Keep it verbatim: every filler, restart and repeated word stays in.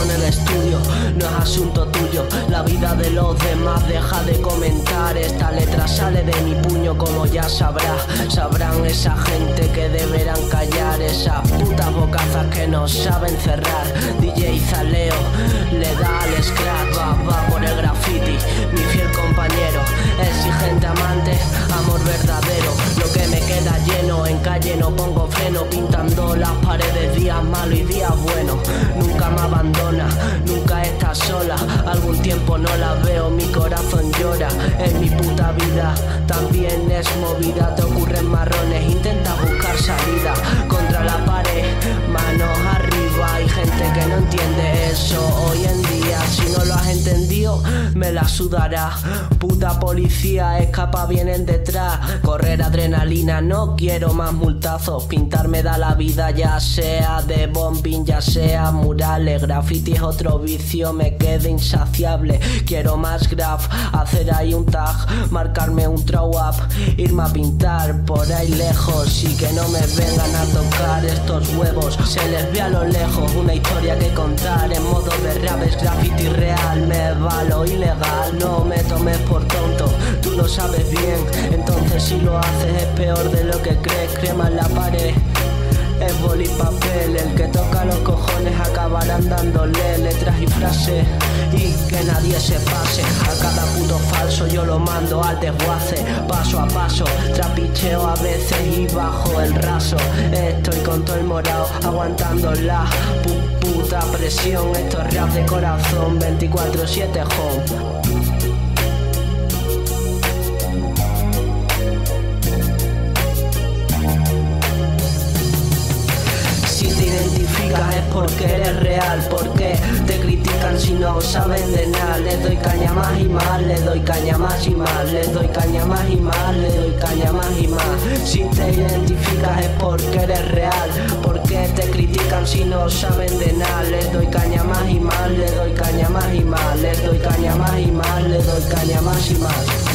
en el estudio, no es asunto tuyo. La vida de los demás deja de comentar. Esta letra sale de mi puño, como ya sabrás. Sabrán esa gente que deberán callar, esas putas bocazas que no saben cerrar. D J Zaleo le da al scratch, va, va por el graffiti, mi fiel compañero, exigente amante, amor verdadero. Lo que me queda lleno, en calle no pongo freno, pintando las paredes días malos y días buenos. Nunca me abandona, nunca está sola, algún tiempo no la veo, mi corazón llora. En mi puta vida también es movida, te ocurren marrones, intenta buscar salida contra la pared, manos arriba. Hay gente que no entiende eso hoy en día, si no lo has entendido me la sudará. Puta policía, escapa, vienen detrás, correr adrenalina, no quiero más multazos. Pintar me da la vida, ya sea de bombing, ya sea murales. Graffiti es otro vicio, me quedé insaciable. Quiero más graf, hacer ahí un tag, marcarme un throw up, irme a pintar por ahí lejos y que no me vengan a tocar estos huevos. Se les ve a lo lejos una historia que contar, en modo de rap es graffiti real. Me va lo ilegal, no me tomes por tonto, tú lo sabes bien. Entonces si lo haces es peor de lo que crees. Crema en la pared es boli papel, el que toca los cojones acabarán dándole letras y frases y que nadie se pase. A cada puto falso yo lo mando al desguace, paso a paso, trapicheo a veces y bajo el raso. Estoy con todo el morado aguantando la pu puta presión. Esto es rap de corazón, veinticuatro siete home. Es porque eres real, porque te critican si no saben de nada. Les doy caña más y más, les doy caña más y más, les doy caña más y más, les doy caña más y más. Si te identificas es porque eres real, porque te critican si no saben de nada. Les doy caña más y más, les doy caña más y más, les doy caña más y más, les doy caña más y más.